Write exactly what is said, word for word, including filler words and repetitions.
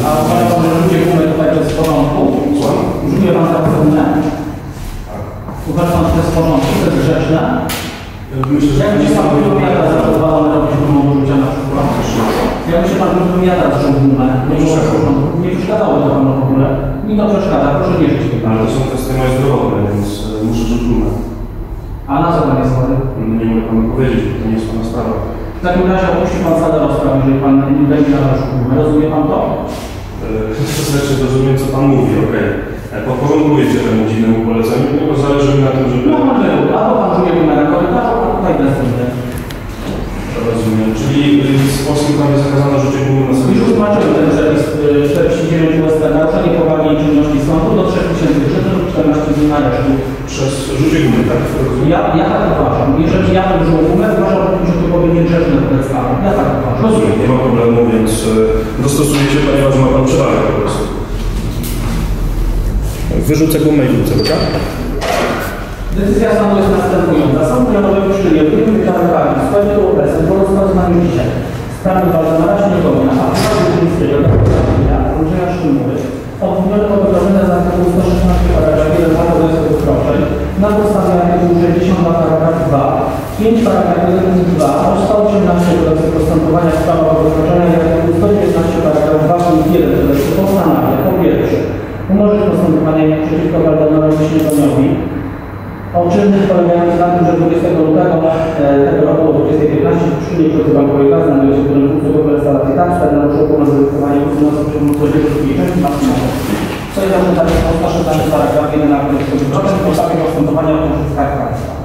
A uważa pan, że rzucie gumy tutaj to jest w porządku? Użyje pan taką gumę? Uważa pan, że to jest w porządku, to jest grzeczne? Myślę, że... Jak się pan wypowiada za zadowolony robić gumą do rzucia na przykład? Jak się pan wypowiada za tą gumę? Nie przeszkadzało to panu w ogóle? Mi to przeszkadza, proszę nie żyć tym. Ale to są kwestie moje zdrowotne, więc muszę rzucić gumę. A na co pan jest chory? Nie mogę panu powiedzieć, bo to nie jest pana sprawa. W takim razie opuści pan salę rozpraw, jeżeli pan nie będzie na gumę. Rozumie pan to? To znaczy, rozumiem, co pan mówi, okej. Okay. Podporządkujecie temu dziwnemu poleceniu, tylko zależy mi na tym, żeby... No, może, albo pan czuje gumę na korytarzu, a tutaj bez gummy. Rozumiem, czyli w polskim prawie zakazano rzucie gumy na sobie. Już tłumaczyłem ten przepis czterdzieści dziewięć U S T. Naruszenie powagi i czynności sądu do trzech tysięcy grzywny lub czternaście dni aresztu. Przez rzucie gumy, tak? Ja, ja tak uważam. Jeżeli ja bym użył gumę, uważam, że to byłoby niegrzeczne wobec pana. Ja tak uważam. Rozumiem, nie ma problemu, więc dostosuję się, ponieważ ma pan przewagę po prostu. Wyrzucę gumę i wrócę, tak? Decyzja sądu jest następująca. Sąd rejonowy w Pszczynie w jednym wydziale karnym w sprawie obecnym po rozpoznaniu dzisiaj sprawy Waldemara Śniegowina, a prawa Grudzińskiego Andrzeja Szczymury obwiniony o wydrożenie z artykułu sto szesnaście paragraf jeden dwa kodeksu wykroczeń na podstawie artykułu sześćdziesiąt dwa paragraf dwa, pięć paragraf jeden punkt dwa, sto osiemnaście kodeksu postępowania w sprawach o wykroczenia i artykuł sto dziewiętnaście paragraf dwa punkt jeden kodeksu postanawia po pierwsze umorzyć postępowanie przeciwko Waldemarowi Śniegowinowi o czynnych polegających na tym, że dwudziestego lutego tego roku o dwudziestej piętnaście w Pszczynie przy Bankowej Gazy znajduje się budynek usługowy restauracji Tamsper, naruszył pomoc wykonania usuwającą przemocą drugiej części maksymalnej. Co jest zarządzane w sto szesnastym paragrafie jeden na kodeksu wykroczeń w podstawie postępowania o Skarb Państwa.